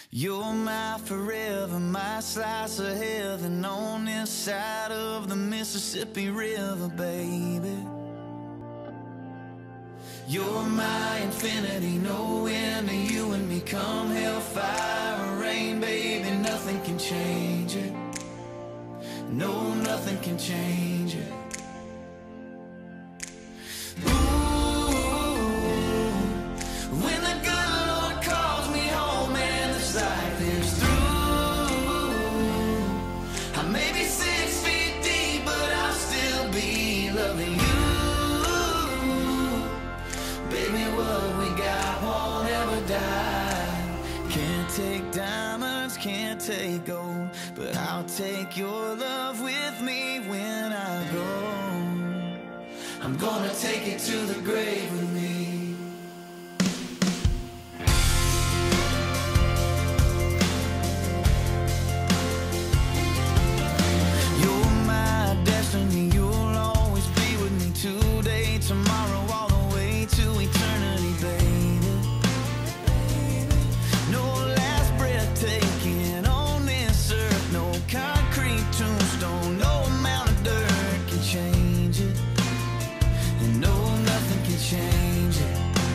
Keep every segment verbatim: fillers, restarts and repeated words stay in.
You're my forever, my slice of heaven on this side of the Mississippi River, baby. You're my infinity, no end to you and me. Come hellfire or rain, baby, nothing can change it. No, nothing can change it. Take diamonds, can't take gold, but I'll take your love with me when I go. I'm gonna take it to the grave with me. You're my destiny, you'll always be with me today, tomorrow, all the way to eternity, baby. Taking on this earth, no concrete tombstone, no amount of dirt can change it, and no, nothing can change it.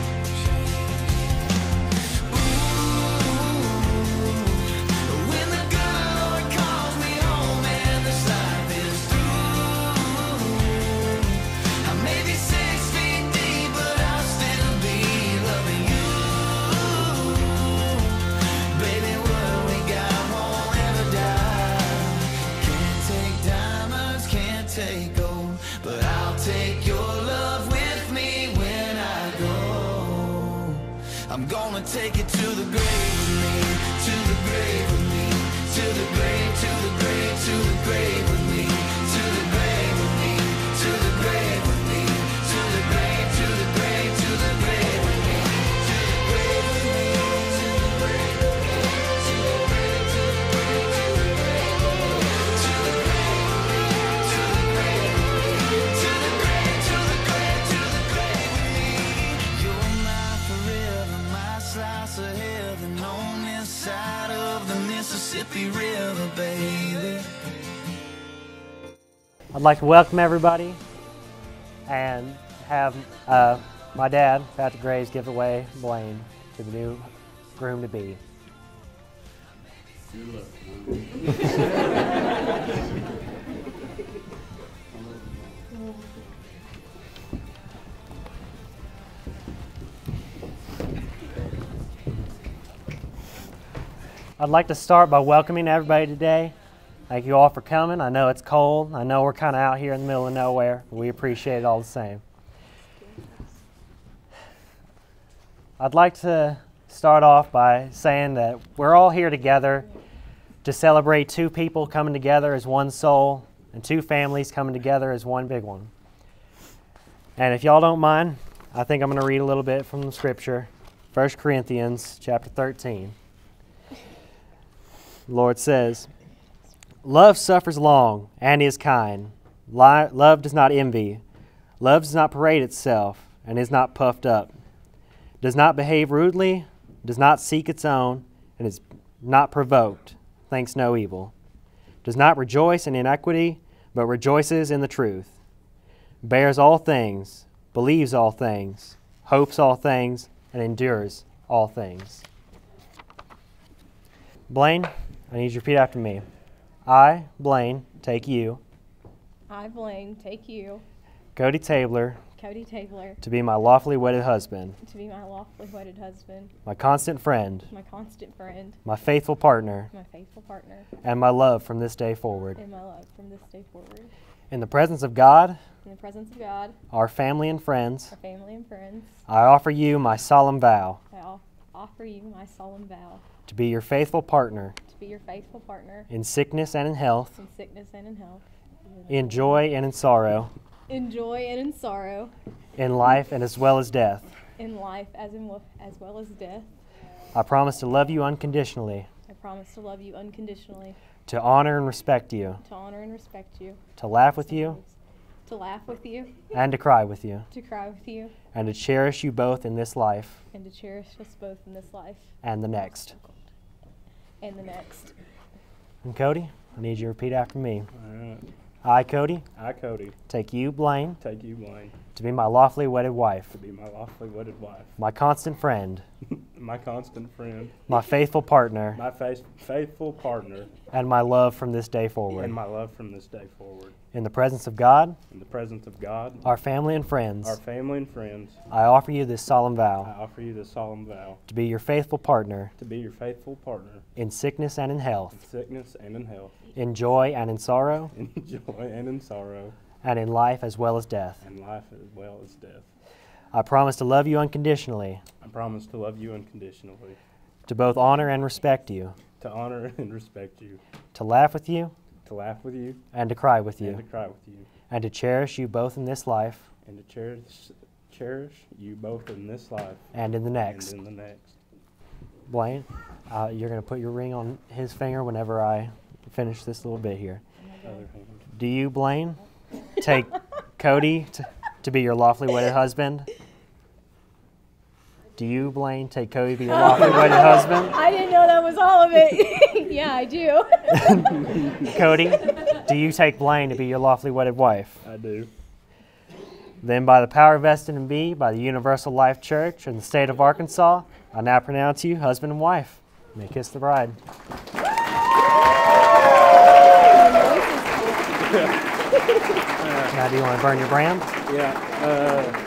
Ooh, when the good Lord calls me home and this life is through, I may be six feet deep, but I'll still be loving you, baby. Take gold, but I'll take your love with me when I go. I'm gonna take it to the grave with me, to the grave with me, to the grave, to the grave, to the grave with me, to the grave with me, to the grave with me, to the grave, to the grave, to the grave with me, to the grave with me, to the grave with me, to the grave, to the grave, to the grave, to the grave. Slice of heaven on this side of the Mississippi River, baby. I'd like to welcome everybody and have uh, my dad, Patrick Graves, give away Blaine to the new groom-to-be. Good luck. I'd like to start by welcoming everybody today. Thank you all for coming. I know it's cold. I know we're kind of out here in the middle of nowhere, but we appreciate it all the same. I'd like to start off by saying that we're all here together to celebrate two people coming together as one soul and two families coming together as one big one. And if y'all don't mind, I think I'm going to read a little bit from the scripture, First Corinthians chapter thirteen. The Lord says, "Love suffers long and is kind. Li- love does not envy. Love does not parade itself and is not puffed up. Does not behave rudely, does not seek its own, and is not provoked, thinks no evil. Does not rejoice in iniquity, but rejoices in the truth. Bears all things, believes all things, hopes all things, and endures all things." Blaine, I need you to repeat after me. I, Blaine, take you. I, Blaine, take you. Cody Tabler. Cody Tabler. To be my lawfully wedded husband. To be my lawfully wedded husband. My constant friend. My constant friend. My faithful partner. My faithful partner. And my love from this day forward. And my love from this day forward. In the presence of God. In the presence of God. Our family and friends. Our family and friends. I offer you my solemn vow. I off- offer you my solemn vow. To be your faithful partner. To be your faithful partner. In sickness and in health. In sickness and in health. In joy and in sorrow. In joy and in sorrow. In life and as well as death. In life as, in, as well as death. I promise to love you unconditionally. I promise to love you unconditionally. To honor and respect you. To honor and respect you. To laugh with you. To laugh with you. And to cry with you. To cry with you. And to cherish you both in this life. And to cherish us both in this life. And the next. and the next. And Cody, I need you to repeat after me. All right. I, Cody, I, Cody, take you, Blaine, take you, Blaine, to be my lawfully wedded wife, to be my lawfully wedded wife, my constant friend, my constant friend, my faithful partner, my faith, faithful partner, and my love from this day forward. and my love from this day forward. In the presence of God, In the presence of God, our family and friends, our family and friends, I offer you this solemn I vow offer you this solemn vow to be your faithful partner to be your faithful partner in sickness and in health, in sickness and in health, in joy and in sorrow, in joy and in sorrow, and in life as well as death. and life as well as death. I promise to love you unconditionally, I promise to love you unconditionally, to both honor and respect you, to honor and respect you, to laugh with you to laugh with you, and to cry with and to you, cry with you, and to cherish you both in this life and to cherish, cherish you both in this life and in the next. and in the next. Blaine, uh, you're going to put your ring on his finger whenever I finish this little bit here. Other hand. Do you, Blaine, take Cody to, to be your lawfully wedded husband? Do you, Blaine, take Cody to be your lawfully wedded husband? I didn't know that was all of it. Yeah, I do. Cody, do you take Blaine to be your lawfully wedded wife? I do. Then by the power vested in me by the Universal Life Church in the state of Arkansas, I now pronounce you husband and wife. May kiss the bride. Now, do you want to burn your brand? Yeah. Uh,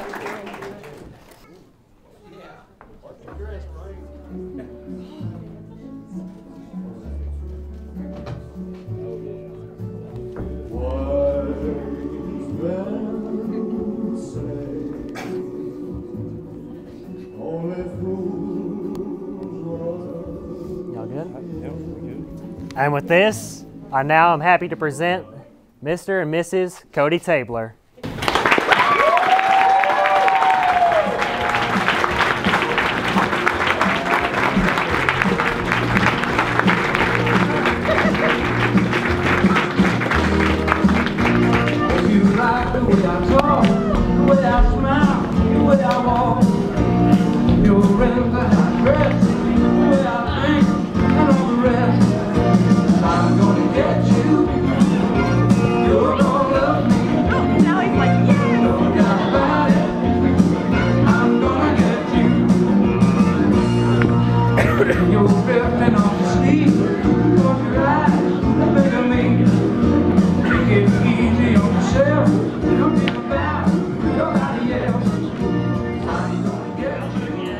Y'all good? yeah, we're good. And with this, I now am happy to present Mister and Missus Cody Tabler. You like the way I talk, the way I smile, the way I walk. Your friends are how I dress, the way I think, and all the rest. I'm gonna get you. You're gonna love me. Now he's like, yeah. No doubt about it. I'm gonna get you. You're drifting off the street. Close your eyes, think of me. Take it easy on yourself. Don't think about nobody else. I'm gonna get you.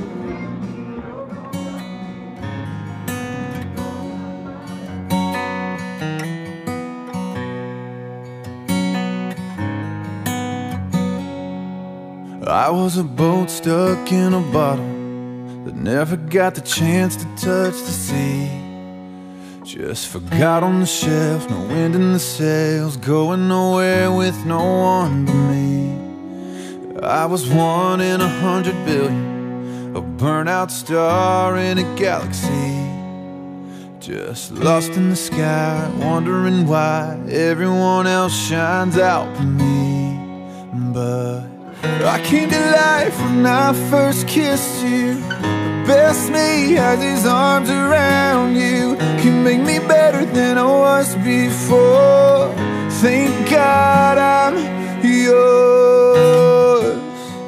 I was a boat stuck in a bottle that never got the chance to touch the sea. Just forgot on the shelf, no wind in the sails, going nowhere with no one but me. I was one in a hundred billion, a burnout star in a galaxy. Just lost in the sky, wondering why everyone else shines out for me. But I came to life when I first kissed you. The best me has his arms around you. You make me better than I was before. Thank God I'm yours.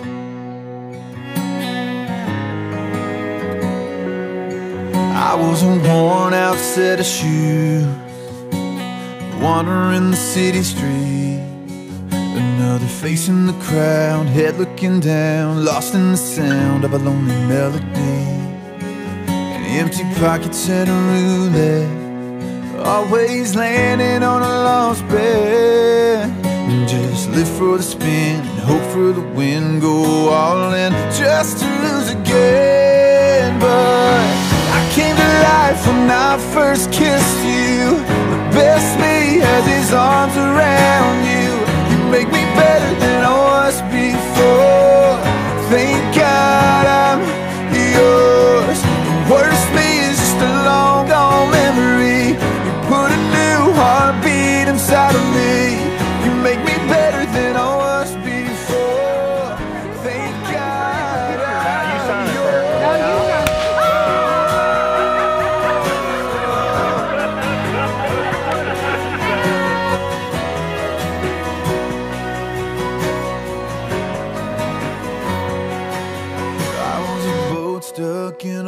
I was a worn out set of shoes, wandering the city streets. Another face in the crowd, head looking down, lost in the sound of a lonely melody. And empty pockets and a roulette, always landing on a lost bet. And just live for the spin, and hope for the win, go all in just to lose again. But I came to life when I first kissed you. The best me has his arms around you. Make me better than I was before. Thank God I'm yours. The worst me is just a long gone memory. You put a new heartbeat inside of me. You make me better than I was before. Thank God I'm yours.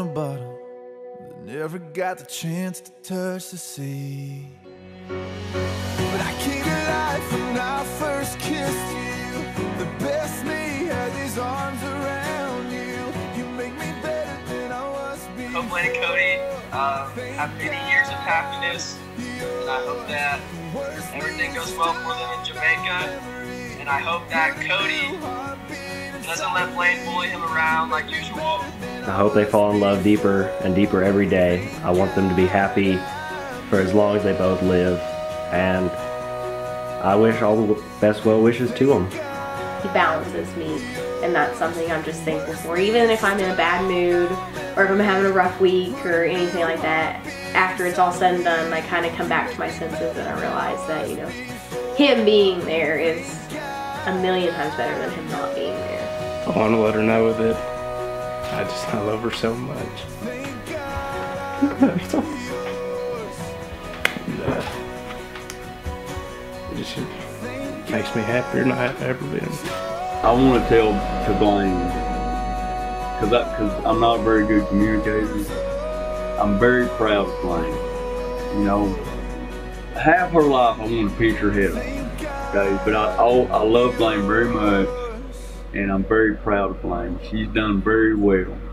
bottom that never got the chance to touch the sea. But I came to life when I first kissed you. The best me had these arms around you. You make me better than I was before. Hope Blaine and Cody uh, have many years of happiness, and I hope that everything goes well for them in Jamaica. And I hope that Cody doesn't let Blaine bully him around like usual. I hope they fall in love deeper and deeper every day. I want them to be happy for as long as they both live, and I wish all the best well wishes to them. He balances me, and that's something I'm just thankful for. Even if I'm in a bad mood, or if I'm having a rough week, or anything like that, after it's all said and done, I kind of come back to my senses and I realize that, you know, him being there is a million times better than him not being there. I want to let her know that I just, I love her so much. And, uh, it just makes me happier than I've ever been. I want to tell to Blaine, because I, cause I'm not a very good communicator. I'm very proud of Blaine. You know, half her life I want to pitch her head off. Okay, but I, I, I love Blaine very much, and I'm very proud of Blaine. She's done very well.